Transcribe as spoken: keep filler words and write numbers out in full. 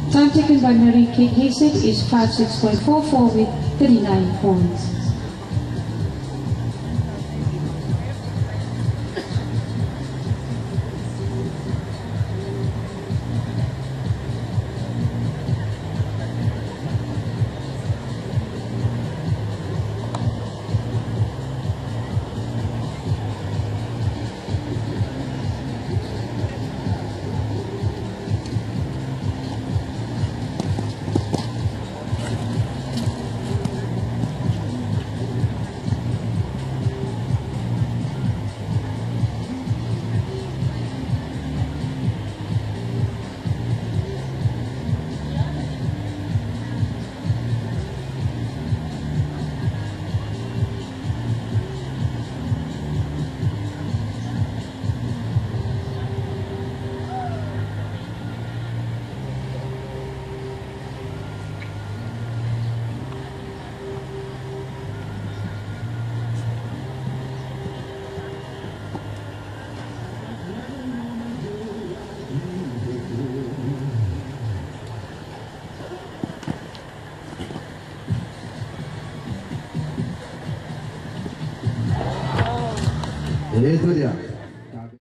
Time taken by Marie Kate Hasek is five six point four four with thirty-nine points. Itu dia.